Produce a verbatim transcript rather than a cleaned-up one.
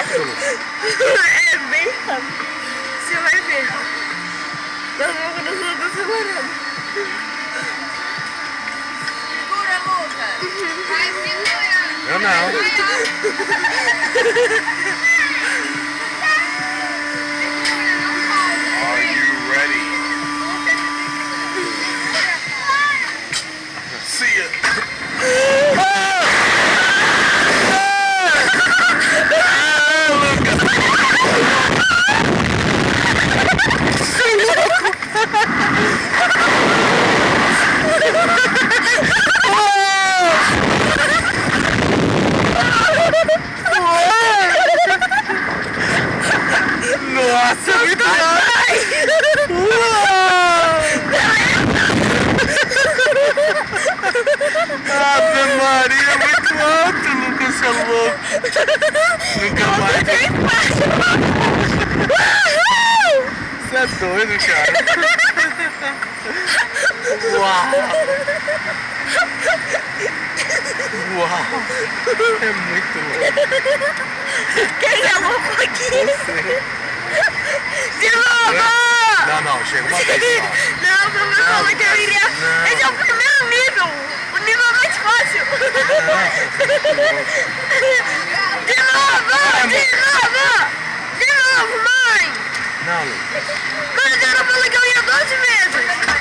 rápido. É bem rápido. Você vai ver. Nós vamos nos outros separando. Segura, Lucas. Vai segurando. Eu não. Are you ready? See ya. Nossa, muito bom! Ave Maria, muito alto, Lucas, você é louco! Nunca mais! Você é doido, cara! Uau! Uau! É muito louco! Quem é louco aqui? Você! De novo! Não, não, chega uma vez só. Não, como eu falei que eu iria... Não. Esse é o primeiro nível! O nível mais fácil! De novo! De novo! De novo, mãe! Não, Lucas. Mas eu não falei que eu ia doze vezes!